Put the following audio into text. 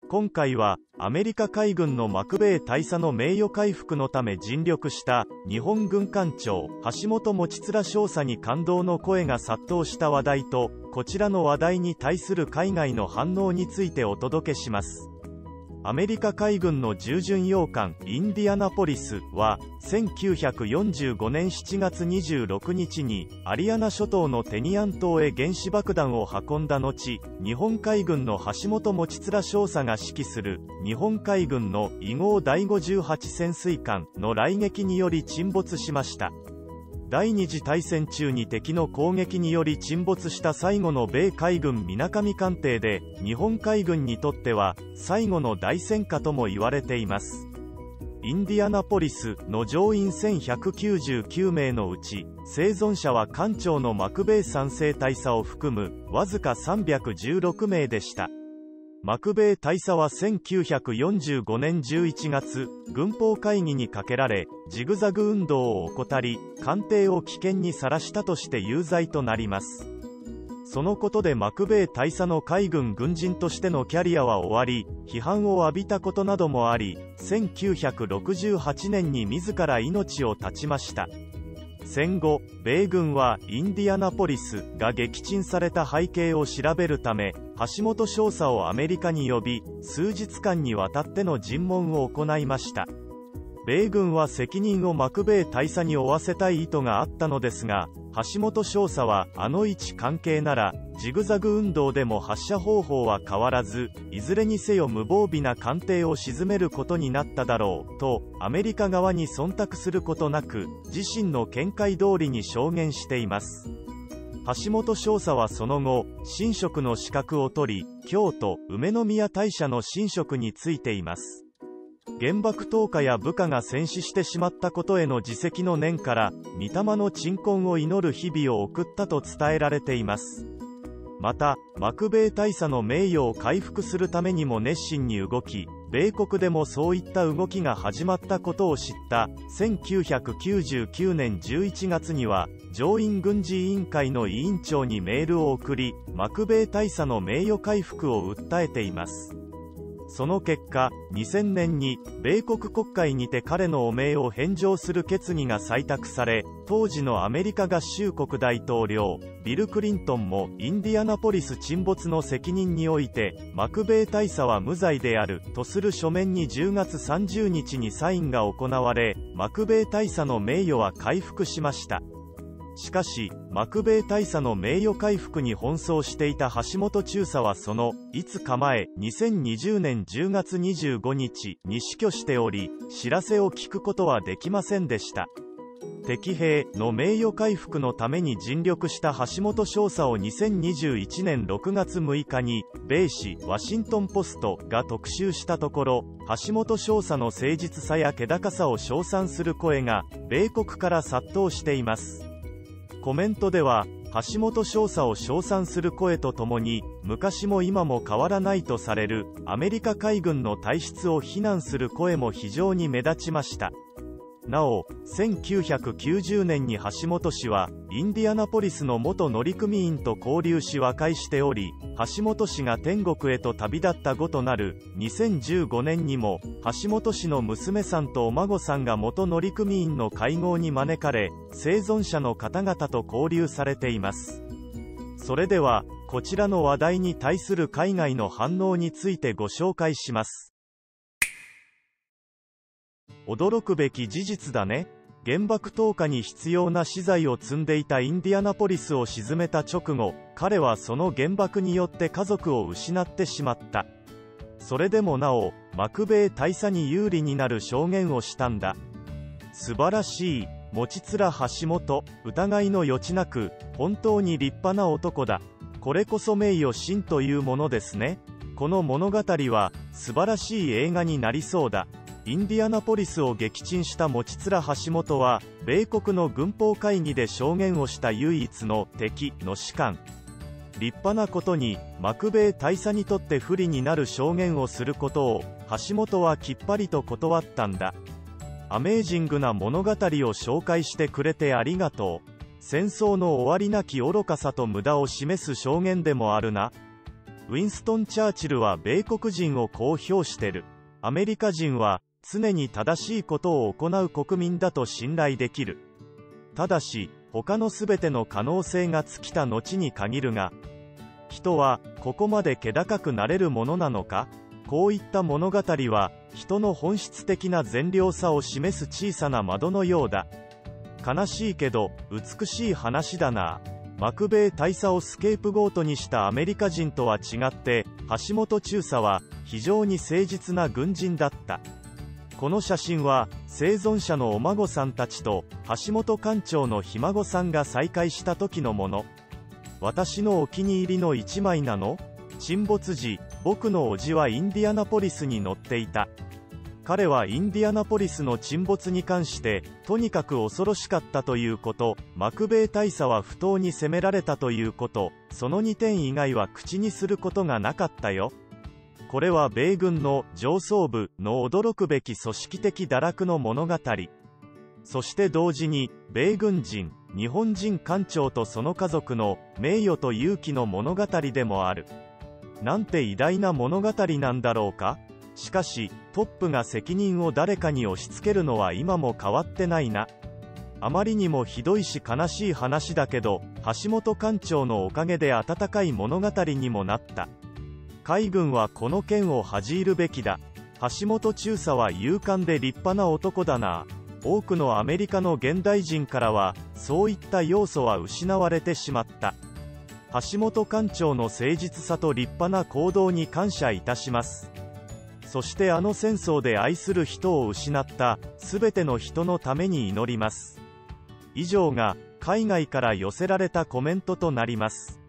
今回はアメリカ海軍のマクベイ大佐の名誉回復のため尽力した日本軍艦長橋本持貫少佐に感動の声が殺到した話題と、こちらの話題に対する海外の反応についてお届けします。アメリカ海軍の従巡洋艦インディアナポリスは1945年7月26日にアリアナ諸島のテニアン島へ原子爆弾を運んだ後、日本海軍の橋本持貫少佐が指揮する日本海軍の伊号第58潜水艦の雷撃により沈没しました。第二次大戦中に敵の攻撃により沈没した最後の米海軍水上艦艇で、日本海軍にとっては最後の大戦果とも言われています。インディアナポリスの乗員1199名のうち、生存者は艦長のマクベイ3世大佐を含むわずか316名でした。マクベイ大佐は1945年11月、軍法会議にかけられ、ジグザグ運動を怠り、艦艇を危険にさらしたとして有罪となります。そのことでマクベイ大佐の海軍軍人としてのキャリアは終わり、批判を浴びたことなどもあり、1968年に自ら命を絶ちました。戦後、米軍はインディアナポリスが撃沈された背景を調べるため、橋本少佐をアメリカに呼び、数日間にわたっての尋問を行いました。米軍は責任をマクベイ大佐に負わせたい意図があったのですが、橋本少佐はあの位置関係ならジグザグ運動でも発射方法は変わらず、いずれにせよ無防備な艦艇を沈めることになっただろうと、アメリカ側に忖度することなく自身の見解通りに証言しています。橋本少佐はその後、神職の資格を取り、京都梅宮大社の神職についています。原爆投下や部下が戦死してしまったことへの自責の念から、御霊の鎮魂を祈る日々を送ったと伝えられています。また、マクベイ大佐の名誉を回復するためにも熱心に動き、米国でもそういった動きが始まったことを知った1999年11月には、上院軍事委員会の委員長にメールを送り、マクベイ大佐の名誉回復を訴えています。その結果、2000年に米国国会にて彼の汚名を返上する決議が採択され、当時のアメリカ合衆国大統領ビル・クリントンもインディアナポリス沈没の責任においてマクベイ大佐は無罪であるとする書面に10月30日にサインが行われ、マクベイ大佐の名誉は回復しました。しかし、マクベイ大佐の名誉回復に奔走していた橋本中佐はその5日前、2020年10月25日に死去しており、知らせを聞くことはできませんでした。敵兵の名誉回復のために尽力した橋本少佐を2021年6月6日に、米紙ワシントンポストが特集したところ、橋本少佐の誠実さや気高さを称賛する声が、米国から殺到しています。コメントでは、橋本少佐を称賛する声とともに、昔も今も変わらないとされるアメリカ海軍の体質を非難する声も非常に目立ちました。なお、1990年に橋本氏はインディアナポリスの元乗組員と交流し和解しており、橋本氏が天国へと旅立った後となる2015年にも橋本氏の娘さんとお孫さんが元乗組員の会合に招かれ、生存者の方々と交流されています。それではこちらの話題に対する海外の反応についてご紹介します。驚くべき事実だね。原爆投下に必要な資材を積んでいたインディアナポリスを沈めた直後、彼はその原爆によって家族を失ってしまった。それでもなお、マクベイ大佐に有利になる証言をしたんだ。素晴らしい、持貫橋本、疑いの余地なく、本当に立派な男だ。これこそ名誉心というものですね。この物語は、素晴らしい映画になりそうだ。インディアナポリスを撃沈した持貫橋本は、米国の軍法会議で証言をした唯一の敵の士官。立派なことに、マクベイ大佐にとって不利になる証言をすることを、橋本はきっぱりと断ったんだ。アメージングな物語を紹介してくれてありがとう。戦争の終わりなき愚かさと無駄を示す証言でもあるな。 ウィンストン・チャーチルは米国人をこう評してる。アメリカ人は常に正しいことを行う国民だと信頼できる。ただし、他のすべての可能性が尽きた後に限るが、人はここまで気高くなれるものなのか。こういった物語は人の本質的な善良さを示す小さな窓のようだ。悲しいけど美しい話だな。マクベイ大佐をスケープゴートにしたアメリカ人とは違って、橋本中佐は非常に誠実な軍人だった。この写真は生存者のお孫さんたちと橋本艦長のひ孫さんが再会した時のもの。私のお気に入りの一枚なの。沈没時、僕の叔父はインディアナポリスに乗っていた。彼はインディアナポリスの沈没に関してとにかく恐ろしかったということ、マクベイ大佐は不当に責められたということ、その2点以外は口にすることがなかったよ。これは米軍の上層部の驚くべき組織的堕落の物語。そして同時に米軍人、日本人艦長とその家族の名誉と勇気の物語でもある。なんて偉大な物語なんだろうか。しかしトップが責任を誰かに押し付けるのは今も変わってないな。あまりにもひどいし悲しい話だけど、橋本艦長のおかげで温かい物語にもなった。海軍はこの件を恥じるべきだ。橋本中佐は勇敢で立派な男だな。多くのアメリカの現代人からはそういった要素は失われてしまった。橋本艦長の誠実さと立派な行動に感謝いたします。そしてあの戦争で愛する人を失ったすべての人のために祈ります。以上が海外から寄せられたコメントとなります。